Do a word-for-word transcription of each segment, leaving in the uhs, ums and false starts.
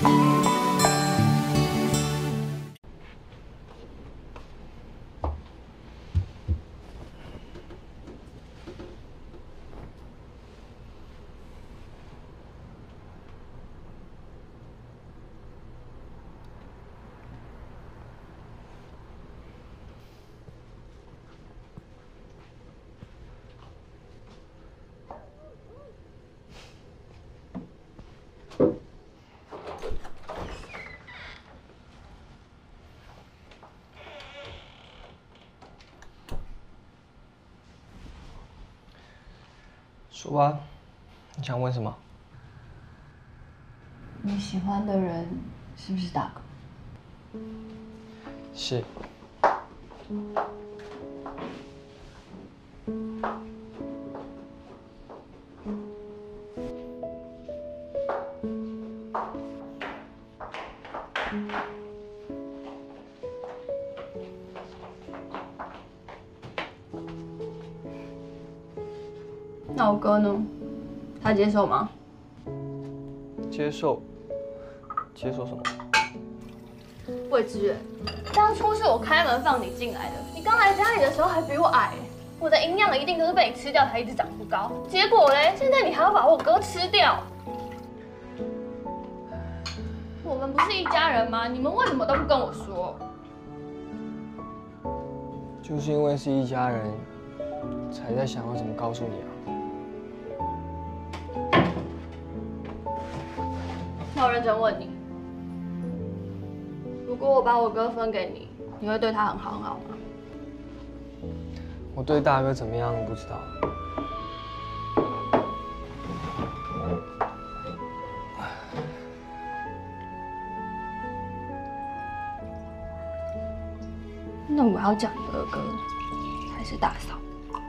说吧，你想问什么？ 你喜欢的人是不是大哥？ 是。 那我哥呢？他接受吗？ 接受。接受什么？ 魏志远，当初是我开门放你进来的。你刚来家里的时候还比我矮，我的营养一定都是被你吃掉才一直长不高。结果嘞，现在你还要把我哥吃掉。我们不是一家人吗？你们为什么都不跟我说？ 就是因为是一家人，才在想要怎么告诉你啊。 那我认真问你，如果我把我哥分给你，你会对他很好很好吗？ 我对大哥怎么样不知道。 那我要讲哥哥还是大嫂？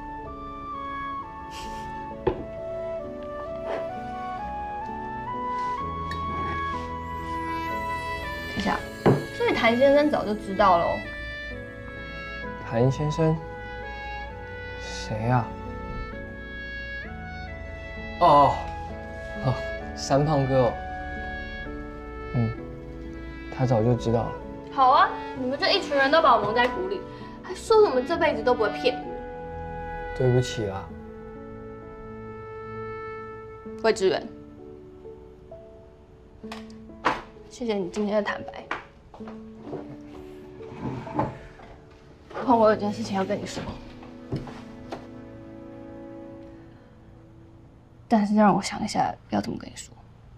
等一下，所以谭先生早就知道喽。 谭先生？谁呀？哦哦哦，三胖哥哦。嗯，他早就知道了。 好啊，你们这一群人都把我蒙在鼓里，还说我们这辈子都不会骗。 对不起啦， 魏志远，谢谢你今天的坦白。换我有件事情要跟你说，但是让我想一下要怎么跟你说。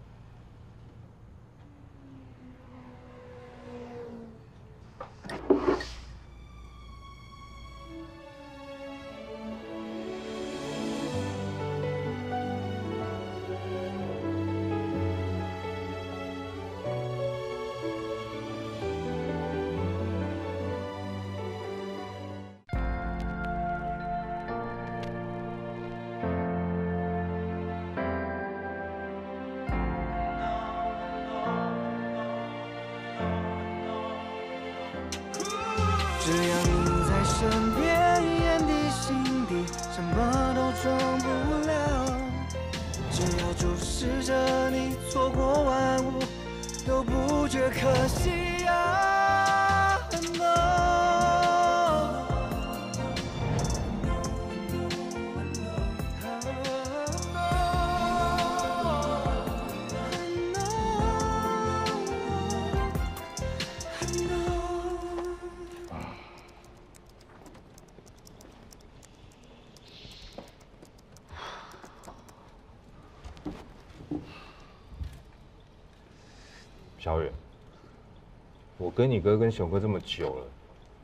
只要你在身边，眼底心底什么都装不了。只要注视着你，错过万物都不觉可惜啊。 小远，我跟你哥跟熊哥这么久了，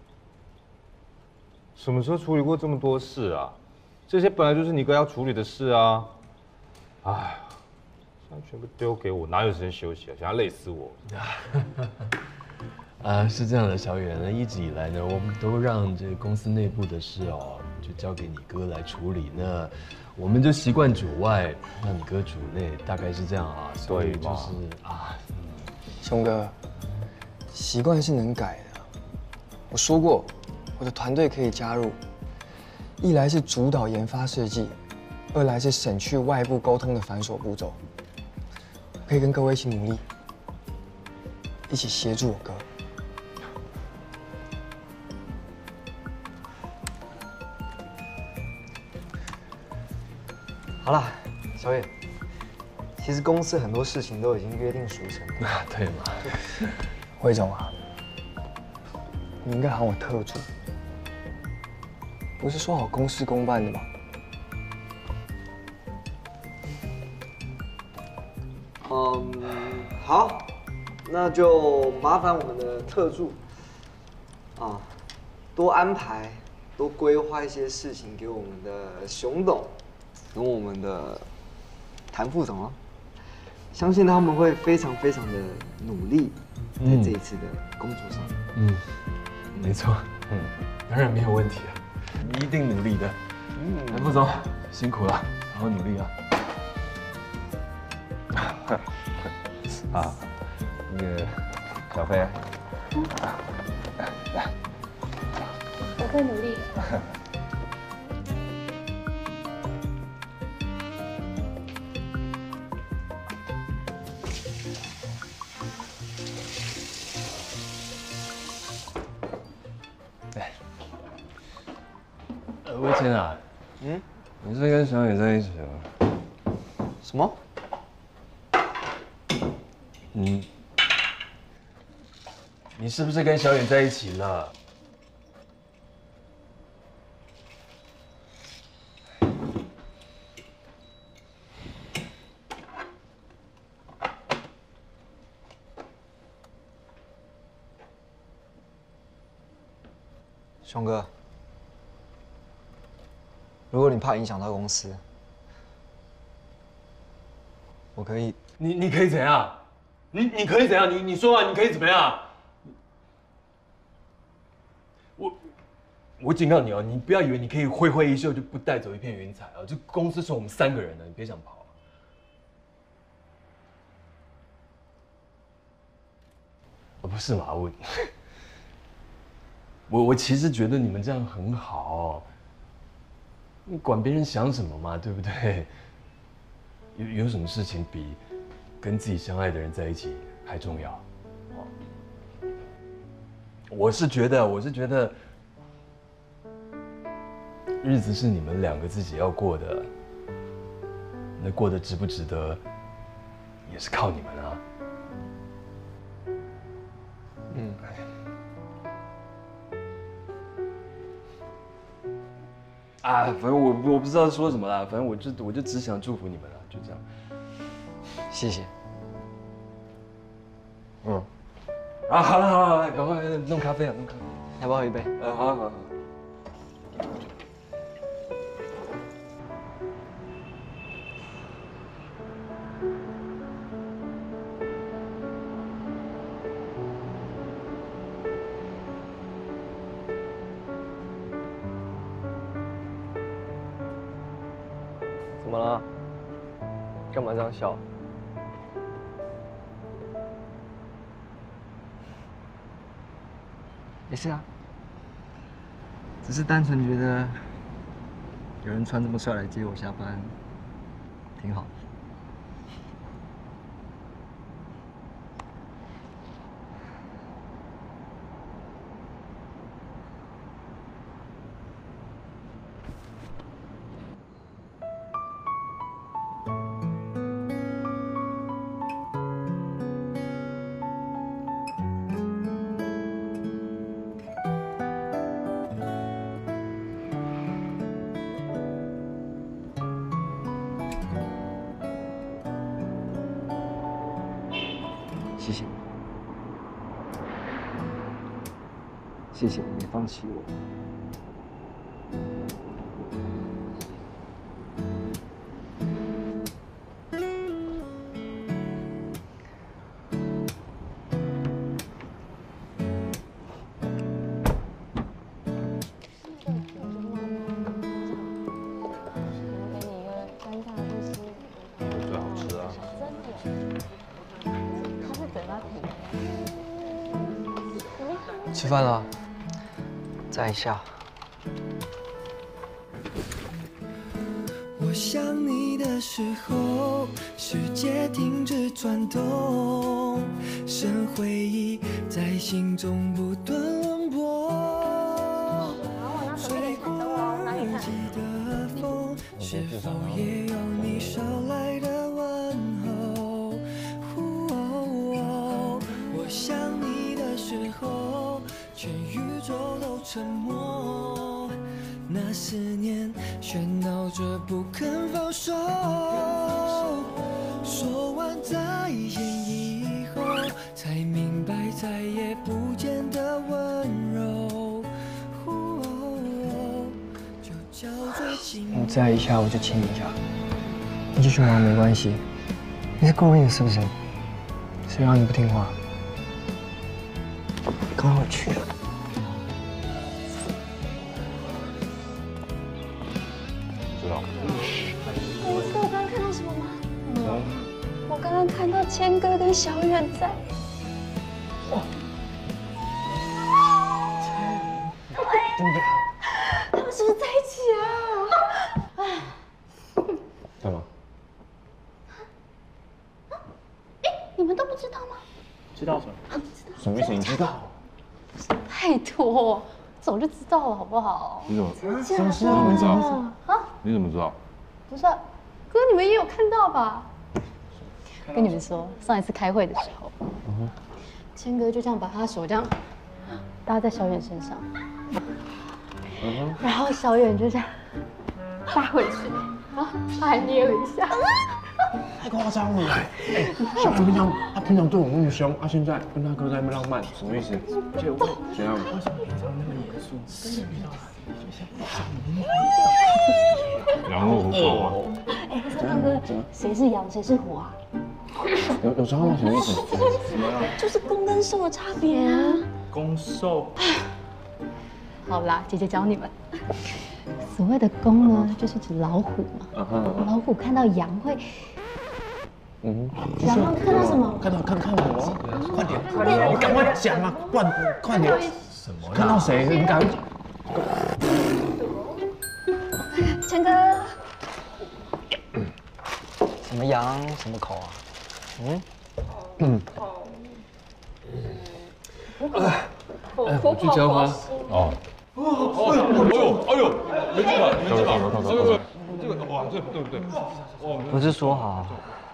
什么时候处理过这么多事啊？这些本来就是你哥要处理的事啊！哎，现在全部丢给我，哪有时间休息啊？想要累死我！ 啊，是这样的，小远呢，一直以来呢，我们都让这个公司内部的事哦，就交给你哥来处理。那我们就习惯主外，让你哥主内，大概是这样啊。所以就是啊。 熊哥，习惯是能改的。我说过，我的团队可以加入，一来是主导研发设计，二来是省去外部沟通的繁琐步骤。可以跟各位一起努力。 一起协助我哥。好啦，小野，其实公司很多事情都已经约定俗成了。 啊，对嘛。 魏总啊，你应该喊我特助，不是说好公事公办的吗？嗯，好，那就麻烦我们的特助啊，多安排、多规划一些事情给我们的熊董跟我们的谭副总啊，相信他们会非常非常的努力，在这一次的工作上。 嗯，没错，嗯，当然没有问题啊，你一定努力的。嗯，谭副总辛苦了，好好努力啊。 啊，那个小飞，来， 我会努力的。 哎，呃，魏谦啊，嗯，你是跟小野在一起吗？ 什么？ 你，你是不是跟小野在一起了？ 熊哥，如果你怕影响到公司，我可以。 你你可以怎样？你你可以怎样？你你说啊，你可以怎么样？我我警告你哦，你不要以为你可以挥挥衣袖就不带走一片云彩啊！这公司是我们三个人的，你别想跑。哦，不是嘛，我我我其实觉得你们这样很好，你管别人想什么嘛，对不对？有有什么事情比跟自己相爱的人在一起还重要？哦，我是觉得，我是觉得，日子是你们两个自己要过的，那过得值不值得，也是靠你们啊。嗯。啊，反正我我不知道说什么啦，反正我就我就只想祝福你们了，就这样。 谢谢。 嗯。啊，好了好了好了，赶快弄咖啡啊，弄咖啡。 要不要一杯？ 呃，好好好。 怎么了？干嘛这样笑？没事啊，只是单纯觉得有人穿这么帅来接我下班，挺好的。谢谢你，谢谢你没放弃我。吃饭了，再一下。 我想你的时候，世界停止转动，剩回忆心中不断轮波。吹过拥挤的风，是否也有你捎来的问候？我想你的时候，全宇宙都沉默。那思念喧闹着不肯放手。说完再见以后，才明白再也不见的温柔。就叫做寂寞。 你再一下我就亲你一下。你继续忙没关系。你是故意的是不是？谁让你不听话？赶快回去。 知道。 你知道我刚刚看到什么吗？嗯，我刚刚看到谦哥跟小远在。哇！他们是不是在一起啊？ 干嘛？ 哎，你们都不知道吗？ 知道什么？什么意思？你知道？ 拜托，早就知道了，好不好？ 你怎么？ 什么事啊？你知道？ 啊？ 你怎么知道？ 不是，哥，你们也有看到吧？跟你们说，上一次开会的时候，谦哥就这样把他手这样搭在小远身上，然后小远就这样搭回去，然后他还捏了一下。 太夸张了！哎，小哥平常他平常对我那么凶，啊，现在跟他哥在那么浪漫，什么意思？这我怎样？为什么平常那么严肃？ 羊肉虎口啊！ 哎，三胖哥，谁是羊，谁是虎啊？ 有有知道吗？什么意思？什么呀？ 就是公跟受的差别啊。 攻受。 好啦，姐姐教你们。所谓的公呢，就是指老虎嘛。老虎看到羊会。 嗯， 然后看到什么？ 看到看看什么？快点，快点，你赶快讲啊！快快点！什么？看到谁？你赶快讲。 谦哥。 什么羊，什么口啊？嗯？ 嗯。 哎， 我去浇花。 哦。哦，哎呦，哎呦，没这个，没这个，哎呦，这个哇，这对不对？哦， 不是说好。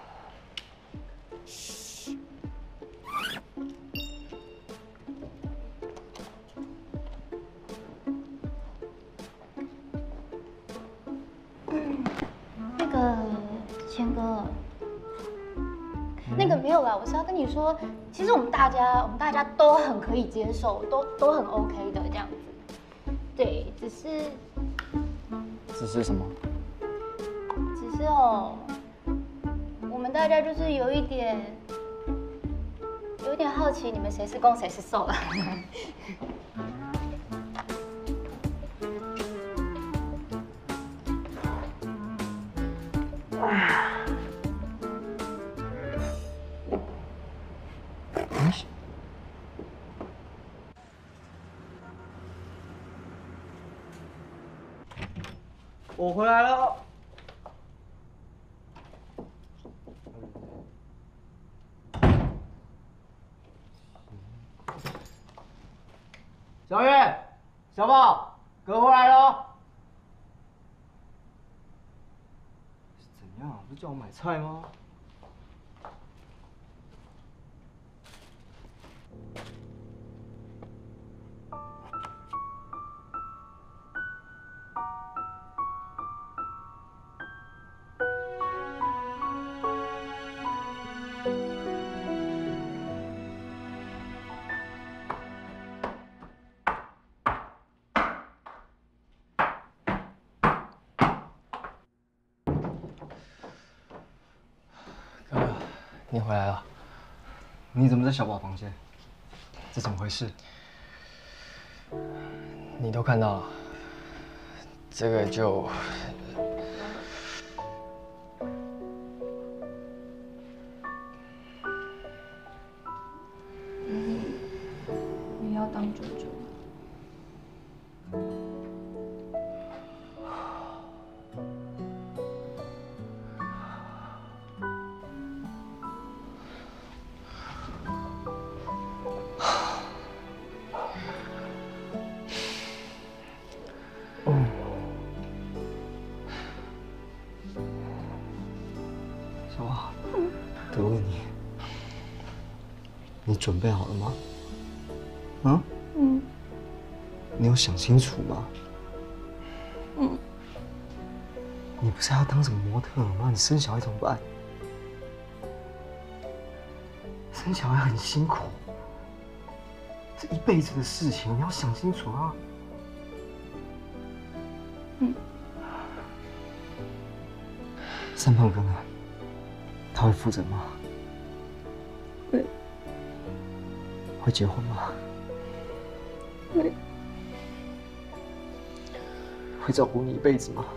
那个谦哥，那个没有啦，我是要跟你说，其实我们大家，我们大家都很可以接受，都都很 OK 的这样子。对，只是， 只是什么？ 只是哦，我们大家就是有一点，有一点好奇，你们谁是攻谁是受啦。 我回来了。小月、小宝，哥回来了。怎样？不是叫我买菜吗？ 你回来了， 你怎么在小宝房间？这怎么回事？ 你都看到了，这个就…… 你要当舅舅？ 你准备好了吗？啊？ 嗯。 你有想清楚吗？ 嗯。 你不是还要当什么模特吗？你生小孩怎么办？生小孩很辛苦，这一辈子的事情，你要想清楚啊。 嗯。 三胖哥呢？他会负责吗？ 会。 会结婚吗？ 会。 会照顾你一辈子吗？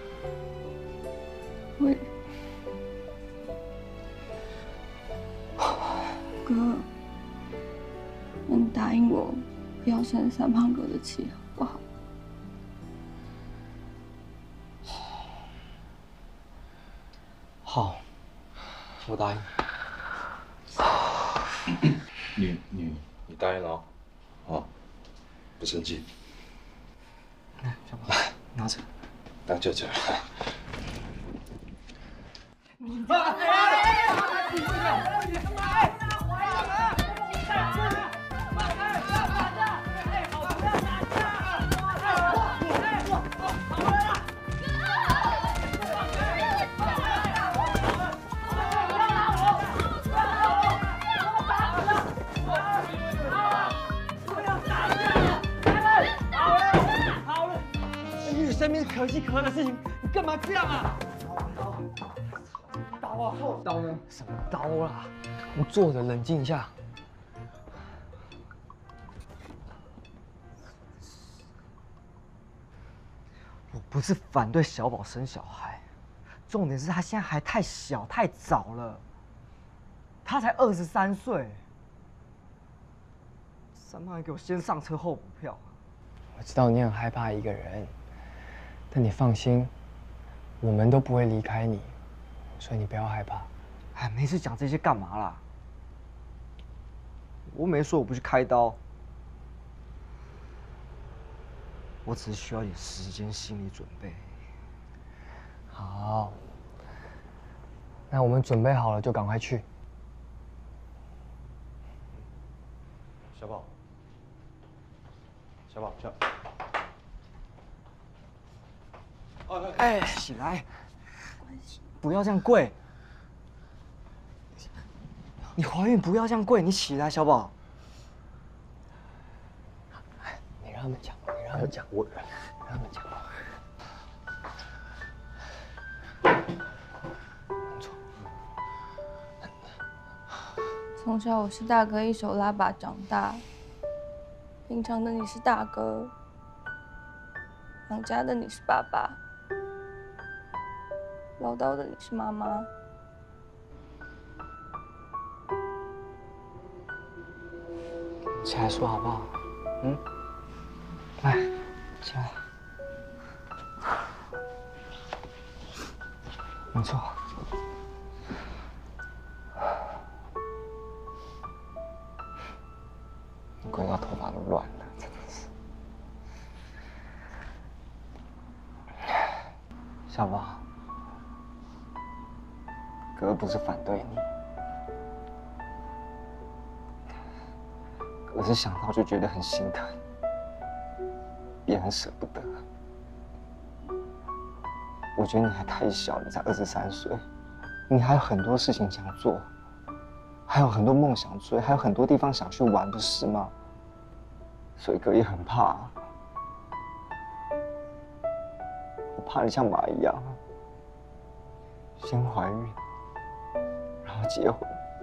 会。哥，你答应我，不要生三胖哥的气，好不好？ 好，我答应。 你你你答应了哦，哦，不生气。 来，小宝，拿着， 当舅舅。 生命是可喜可贺的事情，你干嘛这样啊？刀啊！刀呢？什么刀啦？我坐着冷静一下。 我不是反对小宝生小孩，重点是他现在还太小太早了，他才二十三岁。三胖还给我先上车后补票。 我知道你很害怕一个人。但你放心，我们都不会离开你，所以你不要害怕。 哎，没事讲这些干嘛啦？我没说我不去开刀，我只是需要点时间、心理准备。 好，那我们准备好了就赶快去。 小宝，小宝，小。 哎，起来！不要这样跪。你怀孕不要这样跪，你起来，小宝。 你让他们讲，你让他们讲，我让他们讲。 从小我是大哥一手拉拔长大，平常的你是大哥，养家的你是爸爸。唠叨的你是妈妈， 起来说好不好？嗯，来，起来。没错。你跪到头发都乱了，真的是。小宝。哥不是反对你，可是想到就觉得很心疼，也很舍不得。我觉得你还太小，你才二十三岁，你还有很多事情想做，还有很多梦想追，还有很多地方想去玩，不是吗？所以哥也很怕，我怕你像马一样，先怀孕。然后结婚，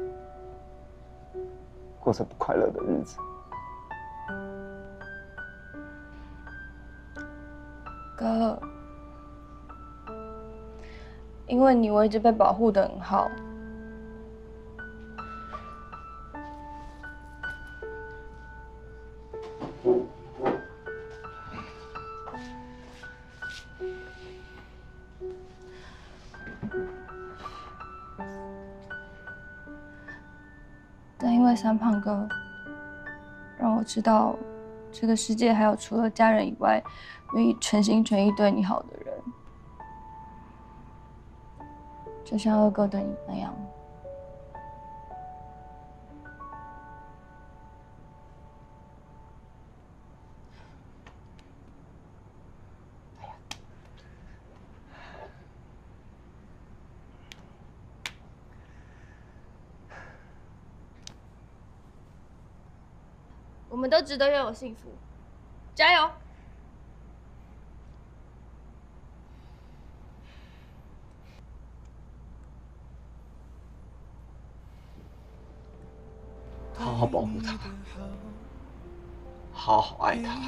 过着不快乐的日子。 哥，因为你我一直被保护得很好。但因为三胖哥，让我知道，这个世界还有除了家人以外，愿意全心全意对你好的人，就像二哥对你那样。 我们都值得拥有幸福，加油！ 好好保护他，好好爱他，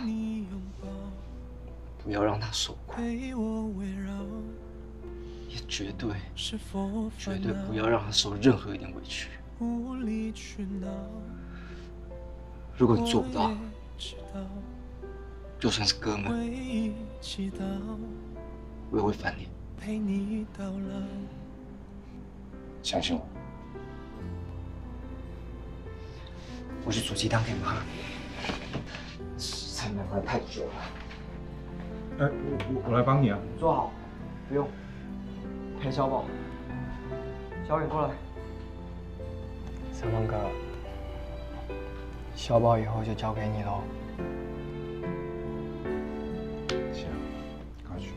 不要让他受苦，也绝对绝对不要让他受任何一点委屈。如果你做不到，就算是哥们，我也会翻脸。 相信我。我去煮鸡汤给妈。时间难怪太久了。 哎，我我我来帮你啊。 坐好，不用。陪小宝。小远过来。 三胖哥，小宝以后就交给你喽。 行，快去。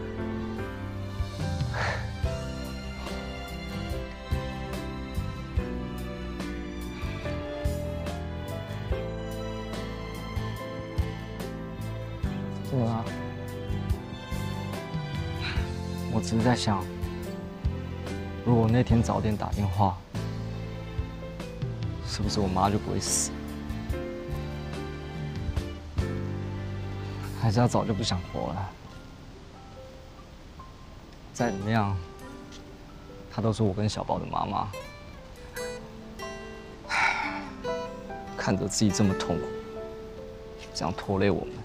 怎么了？ 我只是在想，如果那天早点打电话，是不是我妈就不会死？还是她早就不想活了？再怎么样，她都是我跟小宝的妈妈。看着自己这么痛苦，这样拖累我们。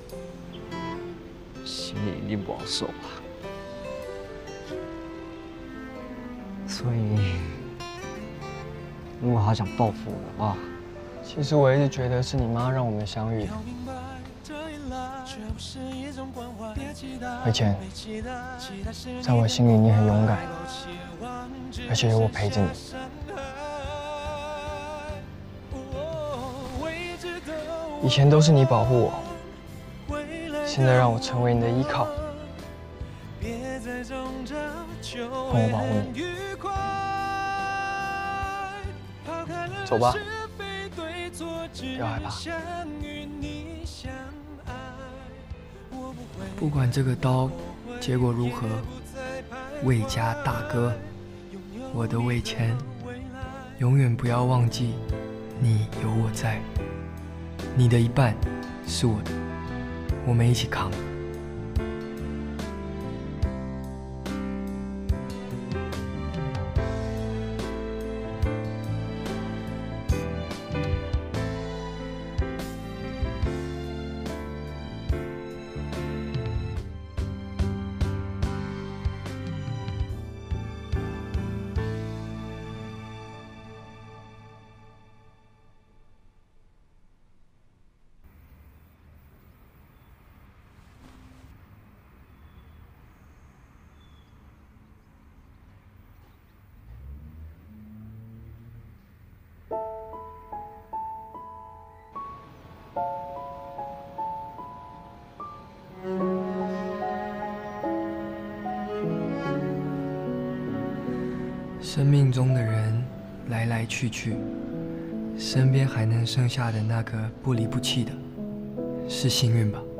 心里一定不好受吧。所以，如果他想报复我的话， 其实我一直觉得是你妈让我们相遇的。魏谦，在我心里你很勇敢，而且有我陪着你。以前都是你保护我。现在让我成为你的依靠，换我保护你。走吧，不要害怕。不管这个刀结果如何，魏家大哥，我的魏谦，永远不要忘记，你有我在，你的一半是我的。我们一起扛。生命中的人来来去去，身边还能剩下的那个不离不弃的，是幸运吧？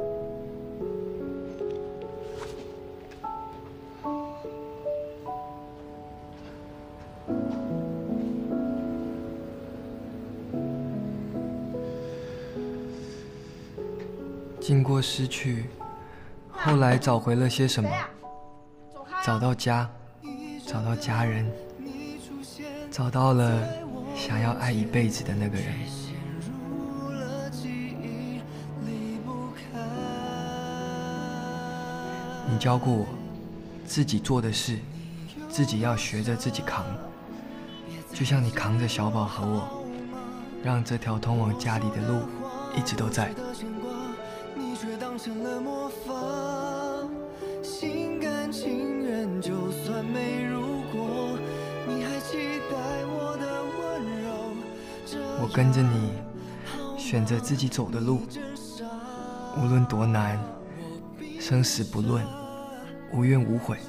经过失去，后来找回了些什么？找到家，找到家人，找到了想要爱一辈子的那个人。你教过我，自己做的事，自己要学着自己扛。就像你扛着小宝和我，让这条通往家里的路一直都在。心甘情愿，就算没如果，你还期待我的温柔。我跟着你，选择自己走的路，无论多难，生死不论，无怨无悔。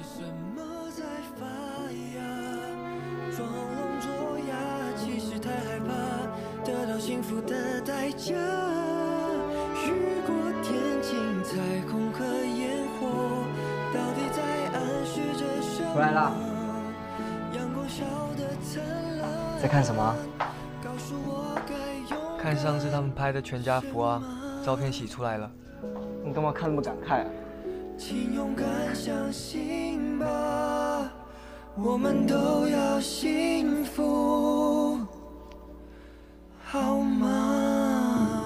装聋作哑，其实太害怕得到幸福的代价。雨过天晴，彩虹和烟火，到底在暗示着什么？ 回来啦。 阳光笑得灿烂。 在看什么？ 告诉我该勇看上次他们拍的全家福啊，照片洗出来了。 你干嘛看那么感慨啊？ 请勇敢相信吧，我们都要幸福，好吗？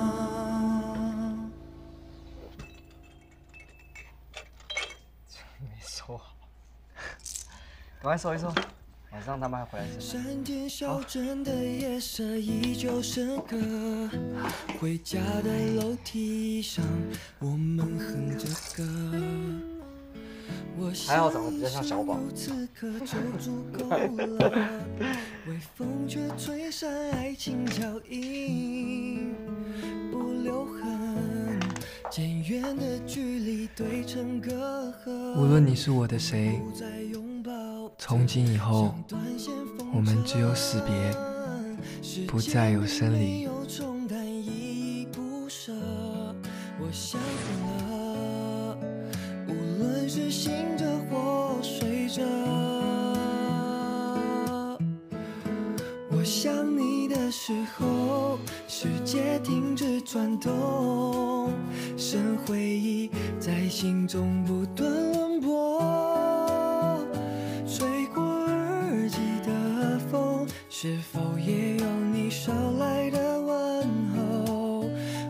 没收好，赶快收一收，晚上他们还回来吃。 山间小镇的夜色依旧深刻，回家的楼梯上，我们哼着歌。 还好长得比较像小宝。 此刻就足够了，微风却吹散爱情脚印，不留痕，渐远的距离堆成隔阂。 无论你是我的谁，从今以后，我们只有死别，不再有生离。我想了，无论是醒着或睡着，我想你的时候，世界停止转动，深回忆在心中不断轮波，吹过耳际的风，是否也有你捎来的问候？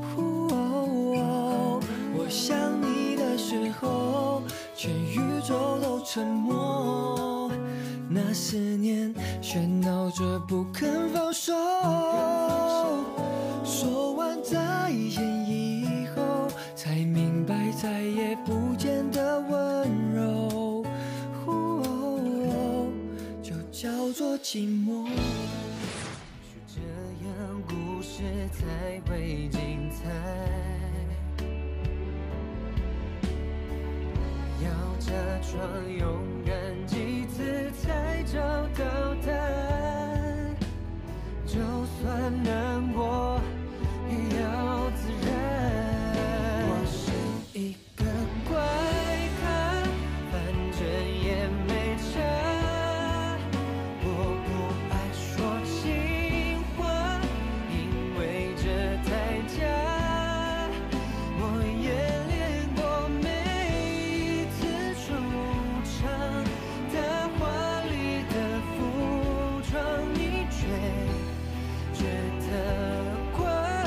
我想你的时候，全宇宙都沉默，那思念喧闹着不肯放手。说完再见以后，才明白再也不见的温柔，就叫做寂寞。是这样，故事才会精彩。要假装勇敢几次才找到答案，就算难过也要自然。我是一个怪咖，反正也没差。我不爱说情话，因为这代价，我也练过每一次出场，大华丽的服装，你却觉得夸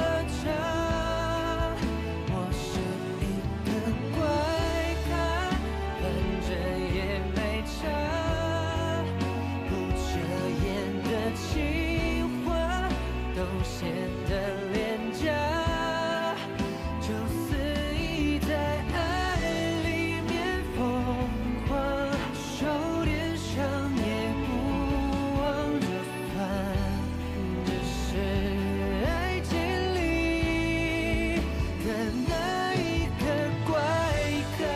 张。我是一个怪咖，反正也没差，不遮掩的情话都显得廉价，就肆意在爱里面疯狂，受点伤也不忘，就算只是爱情里的那一个怪咖，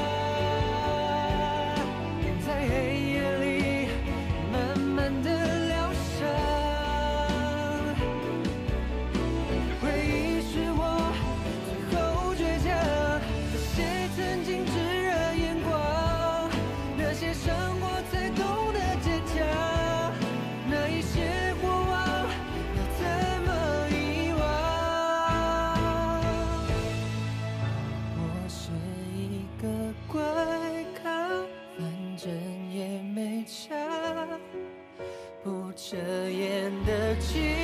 在黑夜里慢慢的疗伤。回忆是我最后倔强，那些曾经炙热眼光，那些伤过才懂得坚强，那一些过往要怎么遗忘？我是一个怪咖，反正也没差，不遮掩的情